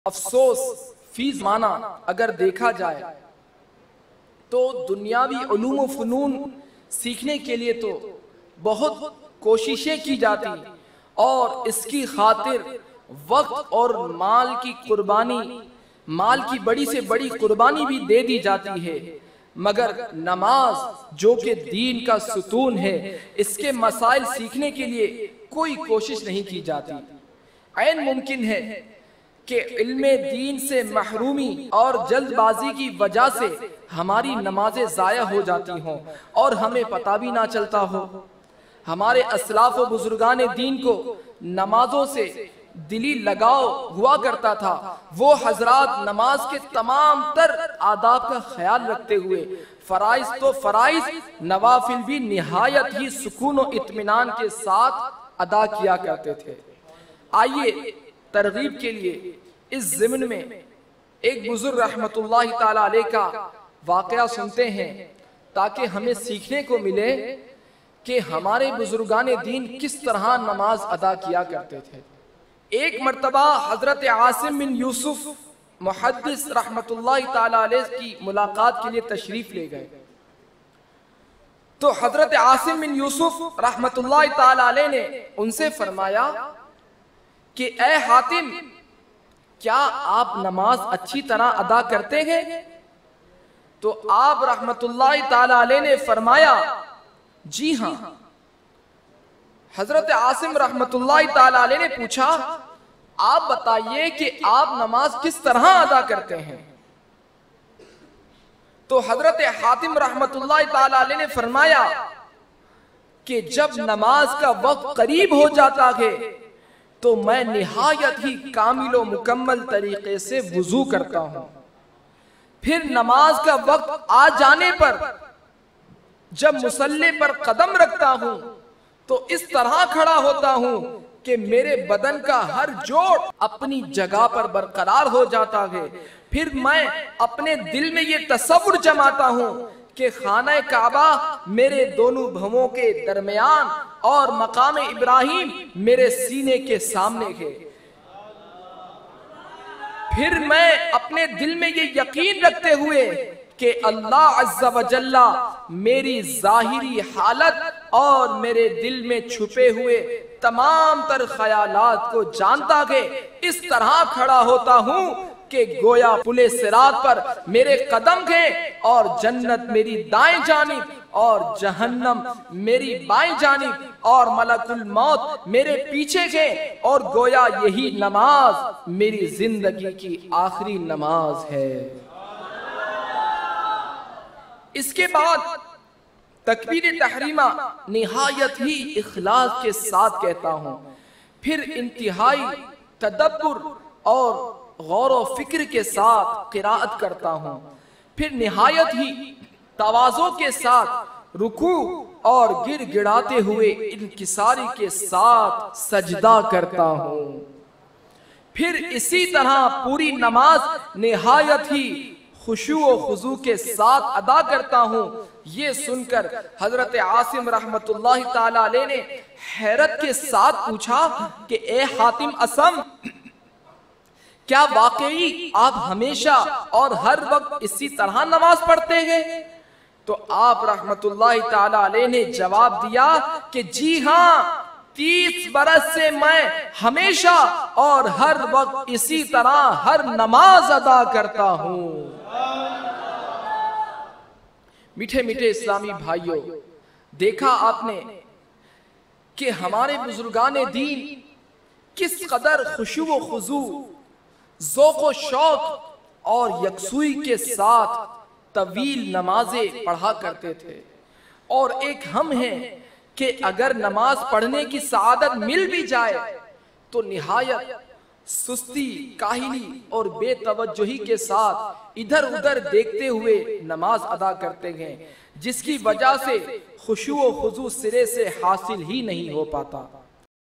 افسوس فی زمانہ اگر دیکھا جائے تو دنیاوی علوم و فنون سیکھنے کے لیے تو بہت کوششیں کی جاتی اور اس کی خاطر وقت اور مال کی قربانی، مال کی بڑی سے بڑی قربانی بھی دے دی جاتی ہے، مگر نماز جو کہ دین کا ستون ہے، اس کے مسائل سیکھنے کے لیے کوئی کوشش نہیں کی جاتی۔ عین ممکن ہے کہ علم دین سے محرومی اور جلد بازی کی وجہ سے ہماری نمازیں ضائع ہو جاتی ہوں اور ہمیں پتہ بھی نہ چلتا ہو۔ ہمارے اسلاف و بزرگان دین کو نمازوں سے دلی لگاؤ ہوا کرتا تھا۔ وہ حضرات نماز کے تمام تر آداب کا خیال رکھتے ہوئے فرائض تو فرائض، نوافل بھی نہایت ہی سکون و اطمینان کے ساتھ ادا کیا کرتے تھے۔ آئیے ترغیب کے لیے اس ضمن میں ایک بزرگ رحمت اللہ تعالی علیہ کا واقعہ سنتے ہیں تاکہ ہمیں سیکھنے کو ملے کہ ہمارے بزرگان دین کس طرح نماز ادا کیا کرتے تھے۔ ایک مرتبہ حضرت عاصم بن یوسف محدث رحمت اللہ تعالی علیہ کی ملاقات کے لیے تشریف لے گئے، تو حضرت عاصم بن یوسف رحمت اللہ تعالی علیہ نے ان سے فرمایا کہ اے حاتم، کیا آپ نماز اچھی طرح ادا کرتے ہیں؟ تو آپ رحمت اللہ تعالی علیہ نے فرمایا جی ہاں۔ حضرت عاصم رحمت اللہ تعالی علیہ نے پوچھا آپ بتائیے کہ آپ نماز کس طرح ادا کرتے ہیں؟ تو حضرت حاتم رحمت اللہ تعالی علیہ نے فرمایا کہ جب نماز کا وقت قریب ہو جاتا ہے تو میں نہایت ہی کامل و مکمل طریقے سے وضو کرتا ہوں، پھر نماز کا وقت آ جانے پر جب مصلی پر قدم رکھتا ہوں تو اس طرح کھڑا ہوتا ہوں کہ میرے بدن کا ہر جوڑ اپنی جگہ پر برقرار ہو جاتا ہے۔ پھر میں اپنے دل میں یہ تصور جماتا ہوں کہ خانہ کعبہ میرے دونوں بھووں کے درمیان اور مقام ابراہیم میرے سینے کے سامنے ہے۔ پھر میں اپنے دل میں یہ یقین رکھتے ہوئے کہ اللہ عز و جل میری ظاہری حالت اور میرے دل میں چھپے ہوئے تمام تر خیالات کو جانتا ہے، اس طرح کھڑا ہوتا ہوں کہ گویا پل صراط پر میرے قدم ہیں اور جنت میری دائیں جانب اور جہنم میری بائیں جانب اور ملک الموت میرے پیچھے ہیں، اور گویا یہی نماز میری زندگی کی آخری نماز ہے۔ اس کے بعد تکبیر تحریمہ نہایت ہی اخلاص کے ساتھ کہتا ہوں، پھر انتہائی تدبر اور غور و فکر کے ساتھ قرآت کرتا ہوں، پھر نہایت ہی تواضع کے ساتھ رکوع اور گر گڑاتے ہوئے انکساری کے ساتھ سجدہ کرتا ہوں، پھر اسی طرح پوری نماز نہایت ہی خشوع و خضوع کے ساتھ ادا کرتا ہوں۔ یہ سن کر حضرت عاصم رحمت اللہ تعالی علیہ نے حیرت کے ساتھ پوچھا کہ اے حاتم اسم، کیا واقعی آپ ہمیشہ اور ہر وقت اسی طرح نماز پڑھتے ہیں؟ تو آپ رحمت اللہ تعالی علیہ نے جواب دیا کہ جی ہاں، 30 برس سے میں ہمیشہ اور ہر وقت اسی طرح ہر نماز ادا کرتا ہوں۔ میٹھے میٹھے اسلامی بھائیوں، دیکھا آپ نے کہ ہمارے بزرگان دین کس قدر خشوع و خضوع، ذوق و شوق اور یکسوئی کے ساتھ طویل نمازیں پڑھا کرتے تھے، اور ایک ہم ہیں کہ اگر نماز پڑھنے کی سعادت مل بھی جائے تو نہایت سستی، کاہلی اور بے توجہی کے ساتھ ادھر ادھر دیکھتے ہوئے نماز ادا کرتے ہیں، جس کی وجہ سے خشوع و خضوع سرے سے حاصل ہی نہیں ہو پاتا۔